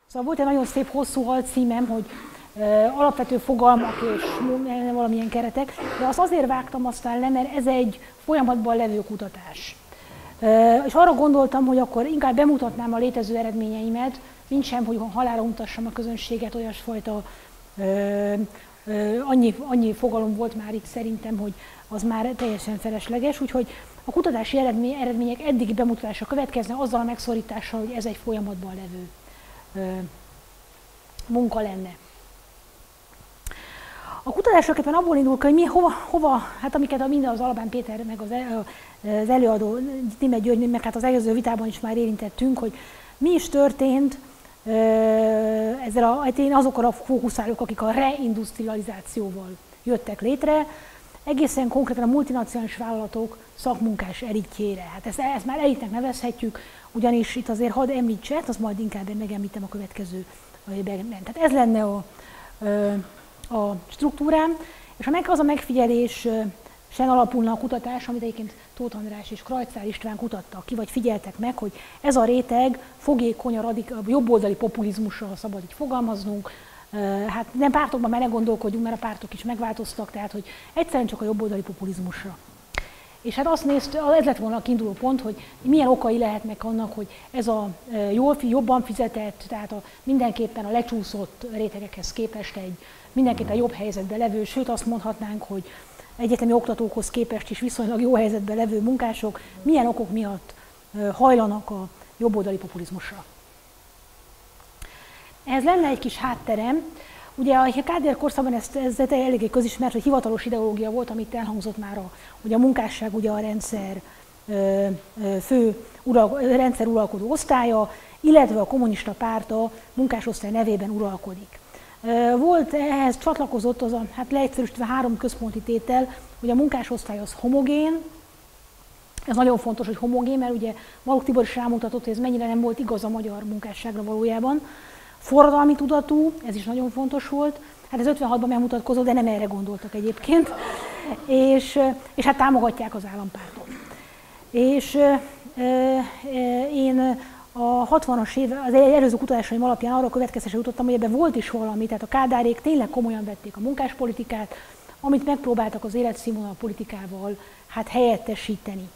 Szóval volt egy nagyon szép hosszú alcímem, hogy alapvető fogalmak és valamilyen keretek, de azt azért vágtam aztán le, mert ez egy folyamatban levő kutatás. És arra gondoltam, hogy akkor inkább bemutatnám a létező eredményeimet, mint sem, hogy halálra mutassam a közönséget, olyasfajta annyi fogalom volt már itt szerintem, hogy az már teljesen felesleges, úgyhogy a kutatási eredmények eddigi bemutatása következne azzal a megszorítással, hogy ez egy folyamatban levő munka lenne. A kutatások éppen abból indul, hogy mi hova, hát amiket minden az Alabán Péter, meg az előadó Németh György, meg hát az előző vitában is már érintettünk, hogy mi is történt én azokra fókuszálok, akik a reindustrializációval jöttek létre, egészen konkrétan a multinacionális vállalatok szakmunkás elitjére. Hát ezt már elitnek nevezhetjük, ugyanis itt azért hadd említsek, azt majd inkább megemlítem a következő évben. Tehát ez lenne a struktúrám, és az a megfigyelés sen alapulna a kutatás, amit egyébként Tóth András és Krajcár István kutattak ki, vagy figyeltek meg, hogy ez a réteg fogékony a jobboldali populizmusra, ha szabad így fogalmaznunk. Hát nem pártokban már ne gondolkodjunk, mert a pártok is megváltoztak, tehát hogy egyszerűen csak a jobboldali populizmusra. És hát azt ez lett volna a kiinduló pont, hogy milyen okai lehetnek annak, hogy ez a jobban fizetett, tehát mindenképpen a lecsúszott rétegekhez képest egy mindenképpen jobb helyzetben levő, sőt azt mondhatnánk, hogy egyetemi oktatókhoz képest is viszonylag jó helyzetben levő munkások milyen okok miatt hajlanak a jobboldali populizmusra. Ehhez lenne egy kis hátterem. Ugye a Kádár korszakban ez eléggé közismert, hogy hivatalos ideológia volt, amit elhangzott már, hogy a munkásság ugye a rendszer rendszer uralkodó osztálya, illetve a kommunista párt a munkásosztály nevében uralkodik. Volt ehhez csatlakozott az hát leegyszerűsítve 3 központi tétel, hogy a munkásosztály az homogén. Ez nagyon fontos, hogy homogén, mert ugye Maluk Tibor is rámutatott, hogy ez mennyire nem volt igaz a magyar munkásságra valójában. Forradalmi tudatú, ez is nagyon fontos volt. Hát ez 56-ban megmutatkozott, de nem erre gondoltak egyébként. És hát támogatják az állampártot. És én a 60-as éve, az előző kutatásaim alapján arra következtetésre jutottam, hogy ebben volt is valami, tehát a Kádárék tényleg komolyan vették a munkáspolitikát, amit megpróbáltak az életszínvonal politikával hát helyettesíteni.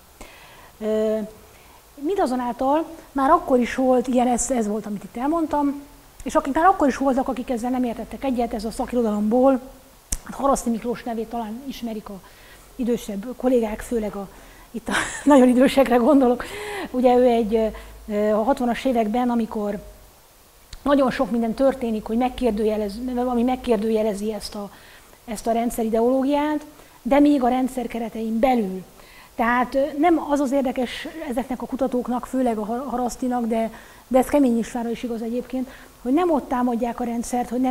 Mindazonáltal már akkor is volt, ilyen ez volt, amit itt elmondtam, és akik már akkor is voltak, akik ezzel nem értettek egyet, ez a szakirodalomból, hát Haraszti Miklós nevét talán ismerik a idősebb kollégák, főleg itt a nagyon idősekre gondolok. Ugye ő a 60-as években, amikor nagyon sok minden történik, hogy ami megkérdőjelezi ezt a rendszerideológiát, de még a rendszer keretein belül. Tehát nem az az érdekes ezeknek a kutatóknak, főleg a Harasztinak, de ez Kemény Istvánra is igaz egyébként, hogy nem ott támadják a rendszert, hogy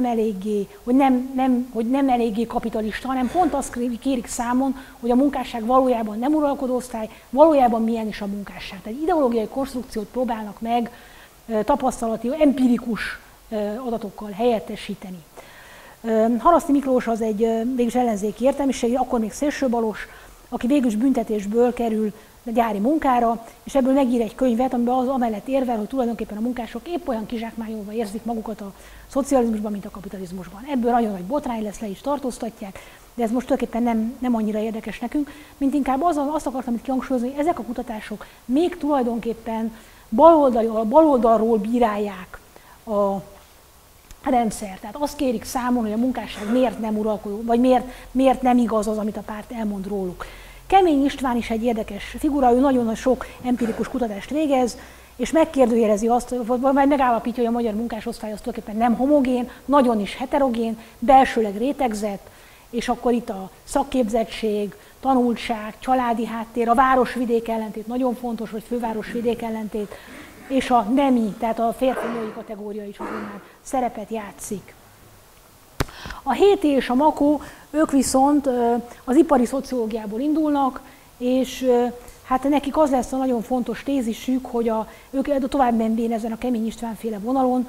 nem eléggé kapitalista, hanem pont azt kérik számon, hogy a munkásság valójában nem uralkodó osztály, valójában milyen is a munkásság. Tehát ideológiai konstrukciót próbálnak meg tapasztalati, empirikus adatokkal helyettesíteni. Haraszti Miklós az egy végülis ellenzéki értelmiség, akkor még szélsőbalos, aki végülis büntetésből kerül gyári munkára, és ebből megír egy könyvet, amiben az amellett érvel, hogy tulajdonképpen a munkások épp olyan kizsákmányolva érzik magukat a szocializmusban, mint a kapitalizmusban. Ebből nagyon nagy botrány lesz, le is tartóztatják, de ez most tulajdonképpen nem annyira érdekes nekünk, mint inkább azt akartam itt kihangsúlyozni, hogy ezek a kutatások még tulajdonképpen baloldalról bírálják a rendszer. Tehát azt kérik számon, hogy a munkásság miért nem uralkodó, vagy miért nem igaz az, amit a párt elmond róluk. Kemény István is egy érdekes figura, ő nagyon sok empirikus kutatást végez, és megkérdőjelezi azt, vagy megállapítja, hogy a magyar munkásosztály az tulajdonképpen nem homogén, nagyon is heterogén, belsőleg rétegzett, és akkor itt a szakképzettség, tanultság, családi háttér, a város-vidék ellentét, nagyon fontos, hogy főváros-vidék ellentét, és a nemi, tehát a férfi-női kategória is már szerepet játszik. A Héti és a Makó, ők viszont az ipari szociológiából indulnak, és hát nekik az lesz a nagyon fontos tézisük, hogy ők tovább menvén ezen a Kemény István féle vonalon,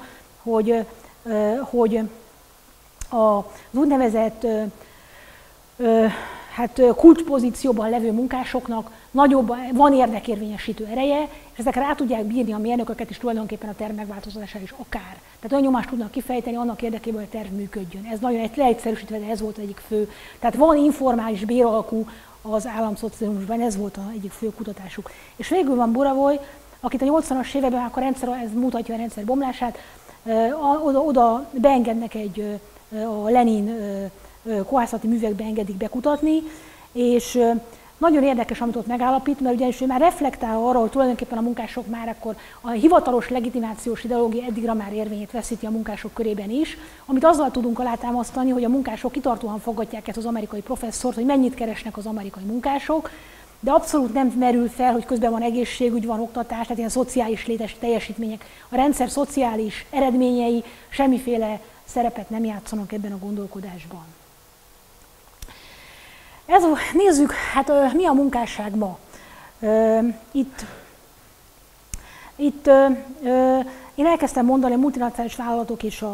hogy az úgynevezett hát kulcspozícióban levő munkásoknak nagyobb, van érdekérvényesítő ereje, és ezek rá tudják bírni a mérnököket is tulajdonképpen a terv megváltozására is akár. Tehát olyan nyomást tudnak kifejteni annak érdekében, hogy a terv működjön. Ez nagyon leegyszerűsítve, de ez volt egyik fő. Tehát van informális béralkú az államszocializmusban, ez volt az egyik fő kutatásuk. És végül van Burawoy, akit a 80-as években, akkor ez mutatja a rendszer bomlását, oda beengednek a Lenin kohászati művekbe engedik bekutatni, és nagyon érdekes, amit ott megállapít, mert ugyanis ő már reflektál arra, hogy tulajdonképpen a munkások már akkor a hivatalos legitimációs ideológia eddigra már érvényét veszíti a munkások körében is, amit azzal tudunk alátámasztani, hogy a munkások kitartóan fogadják ezt az amerikai professzort, hogy mennyit keresnek az amerikai munkások, de abszolút nem merül fel, hogy közben van egészségügy, van oktatás, tehát ilyen szociális létes teljesítmények. A rendszer szociális eredményei semmiféle szerepet nem játszanak ebben a gondolkodásban. Nézzük, hát mi a munkásság ma. Itt én elkezdtem mondani a multinacionális vállalatok és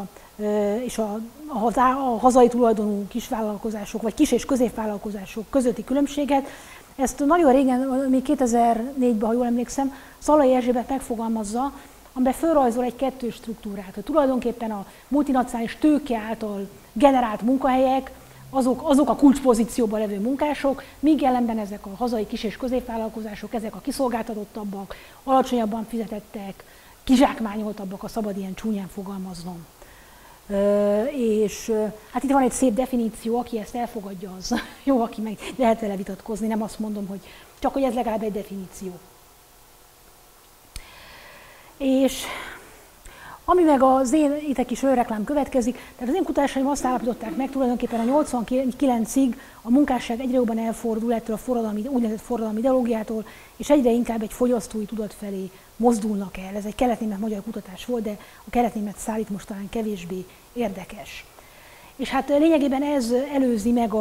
a hazai tulajdonú kisvállalkozások, vagy kis- és középvállalkozások közötti különbséget. Ezt nagyon régen, még 2004-ben, ha jól emlékszem, Szalai Erzsébet megfogalmazza, amiben felrajzol egy kettős struktúrát, hogy tulajdonképpen a multinacionális tőke által generált munkahelyek, azok a kulcspozícióban levő munkások, míg ellenben ezek a hazai kis- és középvállalkozások, ezek a kiszolgáltatottabbak, alacsonyabban fizetettek, kizsákmányoltabbak, a szabad ilyen csúnyán fogalmaznom. És hát itt van egy szép definíció, aki ezt elfogadja, az jó, aki meg lehet vele vitatkozni, nem azt mondom, hogy csak hogy ez legalább egy definíció. És ami meg az én itt egy kis önreklám következik, tehát az én kutatásaim azt állapították meg, tulajdonképpen a 89-ig a munkásság egyre jobban elfordul ettől a úgynevezett forradalmi ideológiától, és egyre inkább egy fogyasztói tudat felé mozdulnak el. Ez egy keletnémet-magyar kutatás volt, de a keletnémet szál itt most talán kevésbé érdekes. És hát lényegében ez előzi meg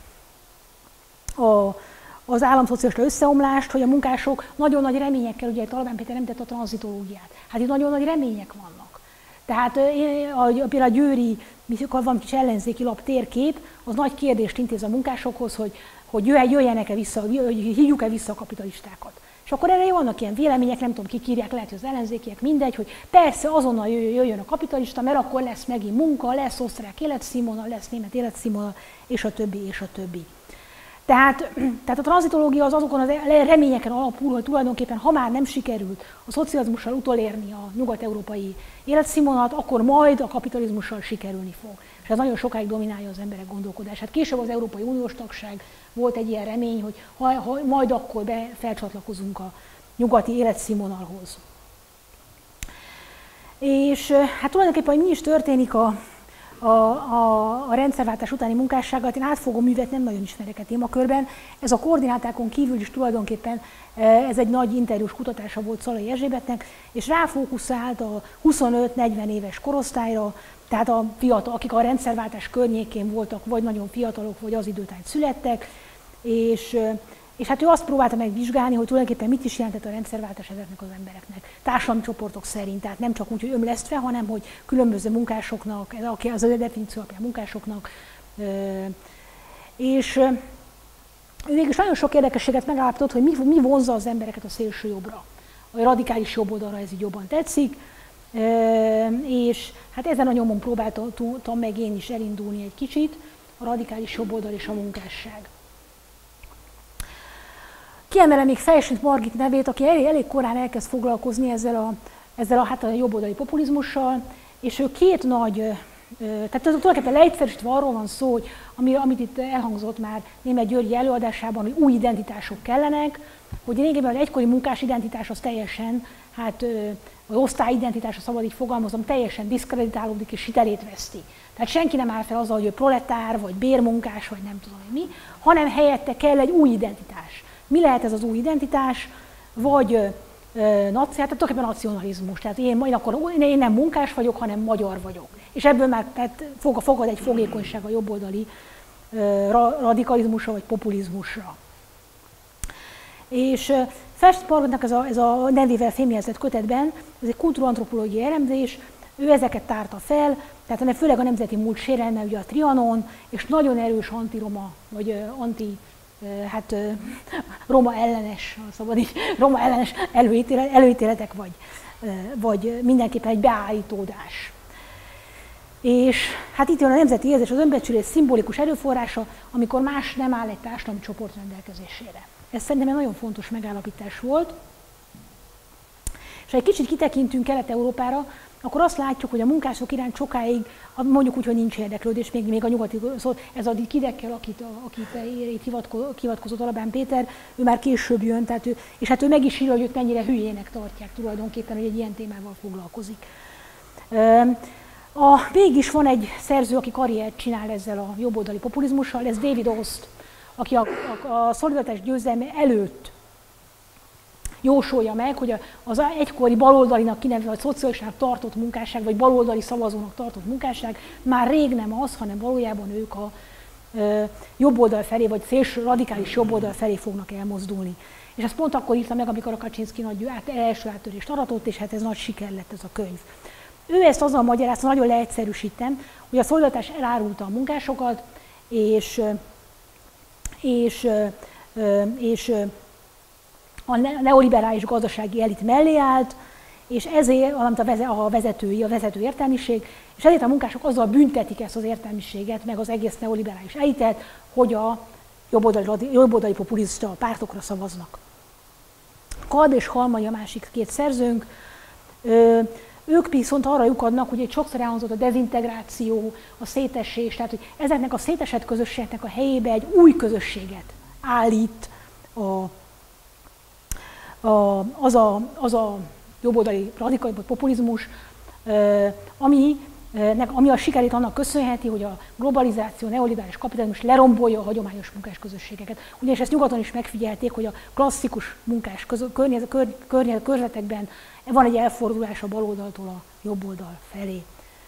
az államszocialista összeomlást, hogy a munkások nagyon nagy reményekkel, ugye Talabán Péter említette a tranzitológiát, hát itt nagyon nagy remények vannak. Tehát például a győri, mikor van kis ellenzéki lap térkép, az nagy kérdést intéz a munkásokhoz, hogy jöjjenek-e vissza, hogy hívjuk-e vissza a kapitalistákat. És akkor erre vannak ilyen vélemények, nem tudom, kik írják, lehet, hogy az ellenzékiek, mindegy, hogy persze azonnal jöjjön a kapitalista, mert akkor lesz megint munka, lesz osztrák életszínvonal, lesz német életszínvonal, és a többi, és a többi. Tehát a tranzitológia az azokon a reményeken alapul, hogy tulajdonképpen, ha már nem sikerült a szocializmussal utolérni a nyugat-európai életszínvonalat, akkor majd a kapitalizmussal sikerülni fog. És ez nagyon sokáig dominálja az emberek gondolkodását. Később az Európai Uniós tagság volt egy ilyen remény, hogy majd akkor felcsatlakozunk a nyugati életszínvonalhoz. És hát tulajdonképpen, hogy mi is történik a rendszerváltás utáni munkássággal, én átfogó művet nem nagyon ismerek a témakörben. Ez a koordinátákon kívül is tulajdonképpen ez egy nagy interjús kutatása volt Szalai Erzsébetnek, és ráfókuszált a 25-40 éves korosztályra, tehát a fiatal, akik a rendszerváltás környékén voltak, vagy nagyon fiatalok, vagy az időtájt születtek, és hát ő azt próbálta megvizsgálni, hogy tulajdonképpen mit is jelentett a rendszerváltás ezeknek az embereknek. Társadalmi csoportok szerint, tehát nem csak úgy, hogy ömlesztve, hanem hogy különböző munkásoknak, az a definíció alapján munkásoknak. És ő végül nagyon sok érdekességet megállapított, hogy mi vonzza az embereket a szélső jobbra. A radikális jobb oldalra ez így jobban tetszik. És hát ezen a nyomon próbáltam meg én is elindulni egy kicsit, a radikális jobb oldal és a munkásság. Kiemelem még Fejsint Margit nevét, aki elég korán elkezd foglalkozni ezzel a jobboldali populizmussal, és ő két nagy, tehát tulajdonképpen leegyszerűsítve arról van szó, hogy amit itt elhangzott már Németh György előadásában, hogy új identitások kellenek, hogy lényegében az egykori munkás identitás az teljesen, hát az osztályidentitás, ha szabad így fogalmazom, teljesen diszkreditálódik és hitelét veszti. Tehát senki nem áll fel azzal, hogy ő proletár, vagy bérmunkás, vagy nem tudom mi, hanem helyette kell egy új identitás. Mi lehet ez az új identitás? Vagy tulajdonképpen nacionalizmus. Tehát én nem munkás vagyok, hanem magyar vagyok. És ebből már fogad egy fogékonyság a jobboldali radikalizmusra vagy populizmusra. És Fejsint Margitnak ez a nevével fémjelzett kötetben, ez egy kultúrantropológiai elemzés, ő ezeket tárta fel, tehát főleg a nemzeti múlt sérelme, ugye a Trianon, és nagyon erős antiroma, vagy hát roma ellenes, szabad így, roma ellenes előítéletek, vagy mindenképpen egy beállítódás. És hát itt jön a nemzeti érzés, az önbecsülés szimbolikus erőforrása, amikor más nem áll egy társadalmi csoport rendelkezésére. Ez szerintem egy nagyon fontos megállapítás volt. És ha egy kicsit kitekintünk Kelet-Európára, akkor azt látjuk, hogy a munkások iránt sokáig, mondjuk úgy, hogy nincs érdeklődés, még a nyugati, szóval ez a Kidekkel, akit hivatkozott Alabán Péter, ő már később jön, tehát és hát ő meg is írja, hogy őt mennyire hülyének tartják tulajdonképpen, hogy egy ilyen témával foglalkozik. Mégis van egy szerző, aki karriert csinál ezzel a jobboldali populizmussal, ez David Ost, aki a szolidaritás győzelme előtt jósolja meg, hogy az egykori baloldalinak kinevezett, vagy szocialistának tartott munkásság, vagy baloldali szavazónak tartott munkásság már rég nem az, hanem valójában ők a jobboldal felé, vagy szélső radikális jobboldal felé fognak elmozdulni. És ezt pont akkor írta meg, amikor a Kaczynszki nagy első áttörést aratott, és hát ez nagy siker lett ez a könyv. Ő ezt azzal magyarázta, nagyon leegyszerűsítem, hogy a szolidaritás elárulta a munkásokat, és a neoliberális gazdasági elit mellé állt, és ezért, valamint a vezető értelmiség, és ezért a munkások azzal büntetik ezt az értelmiséget, meg az egész neoliberális elitet, hogy a jobboldali populista pártokra szavaznak. Kalb és Halmai a másik két szerzőnk, ők viszont arra lyukadnak, hogy egy sokszor elhangzott a dezintegráció, a szétesés, tehát hogy ezeknek a szétesett közösségeknek a helyébe egy új közösséget állít az a jobboldali radikális populizmus, ami a sikerét annak köszönheti, hogy a globalizáció, neoliberális kapitalizmus lerombolja a hagyományos munkás közösségeket. Ugyanis ezt nyugaton is megfigyelték, hogy a klasszikus munkás környezetekben van egy elfordulás a baloldaltól a jobboldal felé.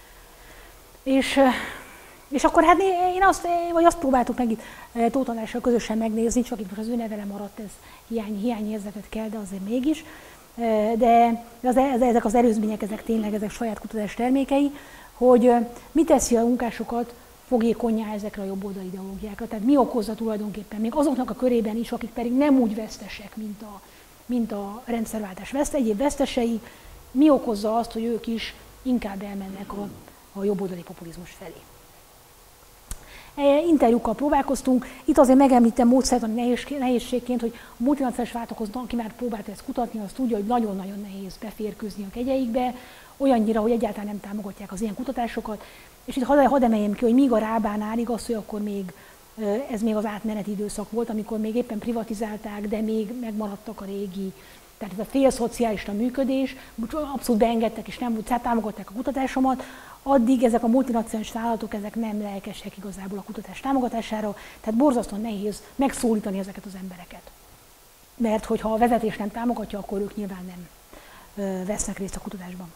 És akkor hát azt próbáltuk meg itt Tóth Andrással közösen megnézni, csak itt most az ő nevele maradt, ez hiányérzetet kell, de azért mégis. De ezek az előzmények, ezek saját kutatás termékei, hogy mi teszi a munkásokat fogékonnyá ezekre a jobboldali ideológiákra. Tehát mi okozza tulajdonképpen még azoknak a körében is, akik pedig nem úgy vesztesek, mint a rendszerváltás egyéb vesztesei, mi okozza azt, hogy ők is inkább elmennek a jobboldali populizmus felé. Interjúkkal próbálkoztunk. Itt azért megemlítem módszertani nehézségként, hogy a multinacionális váltokhoz, aki már próbált ezt kutatni, az tudja, hogy nagyon-nagyon nehéz beférkőzni a kegyeikbe, olyannyira, hogy egyáltalán nem támogatják az ilyen kutatásokat. És itt hadd emeljem ki, hogy míg a Rábánál igaz, hogy akkor még ez még az átmeneti időszak volt, amikor még éppen privatizálták, de még megmaradtak a régi, tehát ez a félszocialista működés, abszolút beengedtek és nem támogatták a kutatásomat, addig ezek a multinacionális vállalatok ezek nem lelkesek igazából a kutatás támogatására, tehát borzasztóan nehéz megszólítani ezeket az embereket. Mert hogyha a vezetés nem támogatja, akkor ők nyilván nem vesznek részt a kutatásban.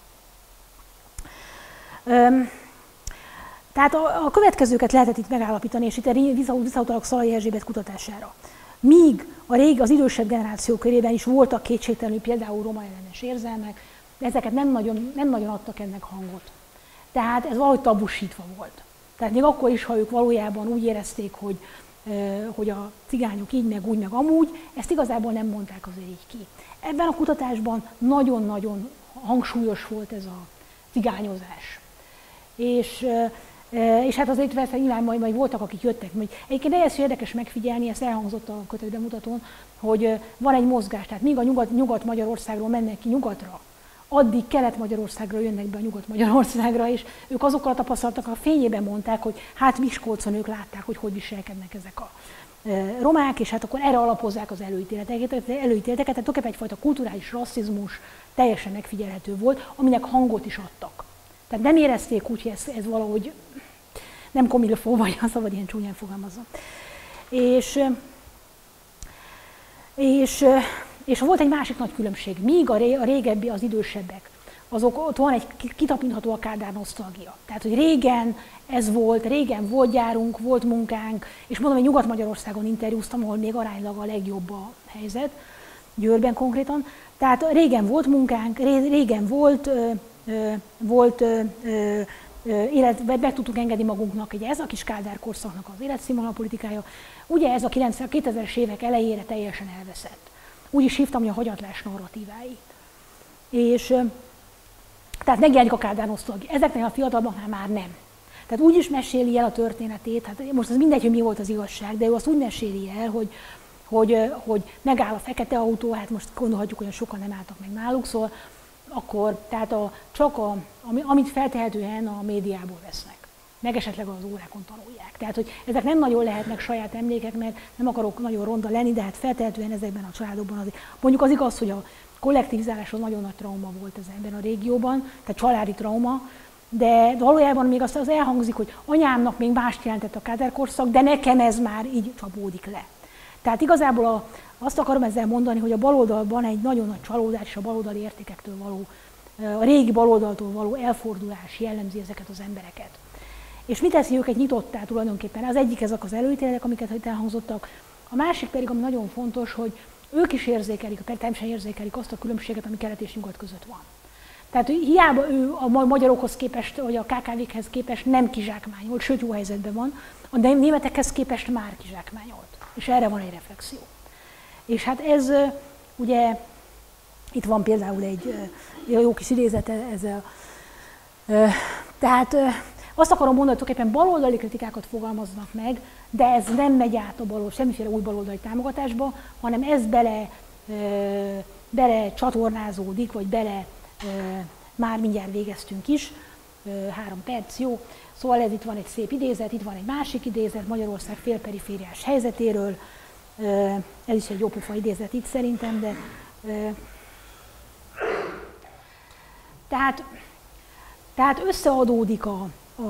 Tehát a következőket lehetett itt megállapítani, és itt visszautalok Szalai Erzsébet kutatására. Míg az idősebb generáció körében is voltak kétségtelenül például roma ellenes érzelmek, de ezeket nem nagyon adtak ennek hangot. Tehát ez valahogy tabusítva volt. Tehát még akkor is, ha ők valójában úgy érezték, hogy a cigányok így, meg úgy, meg amúgy, ezt igazából nem mondták azért így ki. Ebben a kutatásban nagyon-nagyon hangsúlyos volt ez a cigányozás. És hát azért persze nyilván majd voltak, akik jöttek. Egyébként ez érdekes megfigyelni, ezt elhangzott a kötet bemutatón, hogy van egy mozgás, tehát míg a Nyugat-Magyarországról mennek ki nyugatra, addig Kelet-Magyarországra jönnek be a Nyugat-Magyarországra, és ők azokkal a tapasztalatokkal a fényében mondták, hogy hát Miskolcon ők látták, hogy viselkednek ezek a romák, és hát akkor erre alapozzák az előítéleteket, tehát tulajdonképpen egyfajta kulturális rasszizmus teljesen megfigyelhető volt, aminek hangot is adtak. Tehát nem érezték úgy, hogy ez valahogy nem komilfó, vagy ha szabad ilyen csúnyán fogalmazom. És volt egy másik nagy különbség. Míg a régebbi, az idősebbek, ott van egy kitapintható a Kádár nosztalgia. Tehát, hogy régen ez volt, régen volt gyárunk, volt munkánk, és mondom, hogy Nyugat-Magyarországon interjúztam, ahol még aránylag a legjobb a helyzet, Győrben konkrétan. Tehát régen volt munkánk, régen volt meg tudtuk engedni magunknak, ugye ez a kis Kádár korszaknak az életszínvonal politikája, ugye ez a 2000-es évek elejére teljesen elveszett. Úgy is hívtam, hogy a hagyatlás narratívái. És tehát megjelenik a Kádár nosztalgia. Ezeknél a fiataloknál már nem. Tehát úgy is meséli el a történetét, hát most az mindegy, hogy mi volt az igazság, de ő azt úgy meséli el, hogy megáll a fekete autó, hát most gondolhatjuk, hogy sokan nem álltak meg náluk, szóval akkor tehát amit feltehetően a médiából vesznek, meg esetleg az órákon tanulják. Tehát, hogy ezek nem nagyon lehetnek saját emlékek, mert nem akarok nagyon ronda lenni, de hát feltehetően ezekben a családokban azért. Mondjuk az igaz, hogy a kollektivizálás az nagyon nagy trauma volt ebben a régióban, tehát családi trauma, de valójában még az elhangzik, hogy anyámnak még mást jelentett a Kádár korszak, de nekem ez már így csapódik le. Tehát igazából azt akarom ezzel mondani, hogy a baloldalban egy nagyon nagy csalódás és a baloldali értékektől való, a régi baloldaltól való elfordulás jellemzi ezeket az embereket. És mit teszi őket nyitottá tulajdonképpen? Az egyik ezek az előítéletek, amiket itt elhangzottak, a másik pedig, ami nagyon fontos, hogy ők is érzékelik, természetesen érzékelik azt a különbséget, ami kelet és nyugat között van. Tehát hiába ő a magyarokhoz képest, vagy a KKV-khez képest nem kizsákmányolt, sőt jó helyzetben van, a németekhez képest már kizsákmányolt. És erre van egy reflexió. És hát ez ugye, itt van például egy jó kis idézet ezzel. Tehát azt akarom mondani, hogy éppen baloldali kritikákat fogalmaznak meg, de ez nem megy át a semmiféle új baloldali támogatásba, hanem ez bele csatornázódik, vagy már mindjárt végeztünk is, 3 perc, jó. Szóval itt van egy szép idézet, itt van egy másik idézet Magyarország félperifériás helyzetéről, ez is egy jópofa idézet itt szerintem, de tehát összeadódik a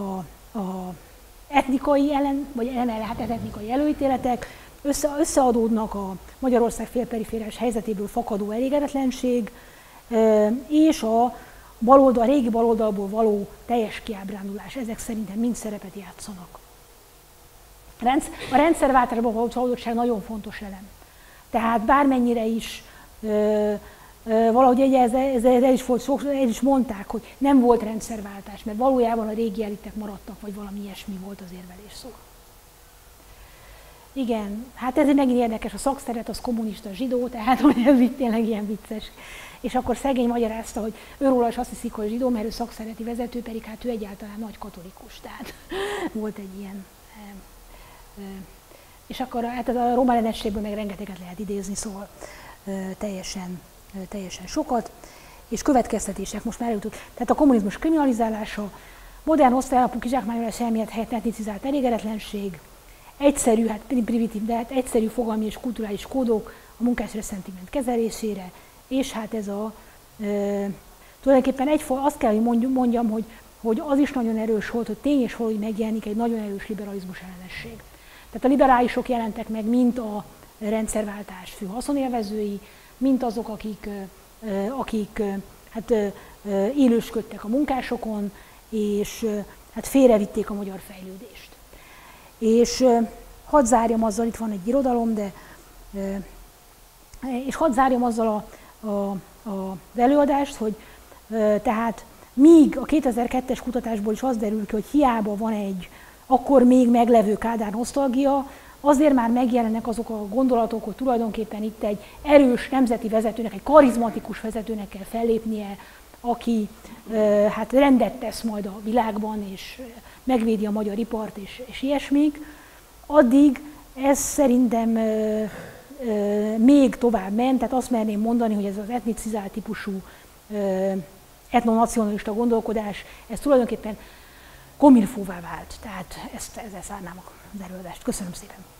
etnikai etnikai előítéletek, összeadódnak a Magyarország félperifériás helyzetéből fakadó elégedetlenség, és a régi baloldalból való teljes kiábrándulás. Ezek szerintem mind szerepet játszanak. A rendszerváltásban való csalódottság nagyon fontos elem. Tehát bármennyire is valahogy el is mondták, hogy nem volt rendszerváltás, mert valójában a régi elitek maradtak, vagy valami ilyesmi volt az érvelés szó. Igen, hát ez megint érdekes, a szakszeret az kommunista zsidó, tehát hogy ez itt tényleg ilyen vicces. És akkor szegény magyarázta, hogy őróla is azt hiszik, hogy zsidó, mert ő szakszereti vezető, pedig hát ő egyáltalán nagy katolikus. Tehát volt egy ilyen. És akkor hát a roma ellenességből meg rengeteget lehet idézni, szóval teljesen sokat. És következtetések most már eljutott. Tehát a kommunizmus kriminalizálása, modern osztályalapú kizsákmányolás elmélet helyett etnicizált elégedetlenség, egyszerű, hát primitív, de hát egyszerű fogalmi és kulturális kódok a munkás reszentiment kezelésére, és hát ez tulajdonképpen azt kell, hogy mondjam, hogy az is nagyon erős volt, hogy tény és valódi megjelenik egy nagyon erős liberalizmus ellenesség. Tehát a liberálisok jelentek meg, mint a rendszerváltás fő haszonélvezői, mint azok, akik élősködtek a munkásokon, és hát félrevitték a magyar fejlődést. És hadd zárjam azzal, itt van egy irodalom, és hadd zárjam azzal az előadást, hogy tehát míg a 2002-es kutatásból is az derül ki, hogy hiába van egy akkor még meglevő Kádár nosztalgia, azért már megjelennek azok a gondolatok, hogy tulajdonképpen itt egy erős nemzeti vezetőnek, egy karizmatikus vezetőnek kell fellépnie, aki hát rendet tesz majd a világban, és megvédi a magyar ipart, és ilyesmik. Addig ez szerintem még tovább ment, tehát azt merném mondani, hogy ez az etnicizált típusú etnonacionalista gondolkodás, ez tulajdonképpen komilfóvá vált. Tehát ezzel zárnám az előadást. Köszönöm szépen!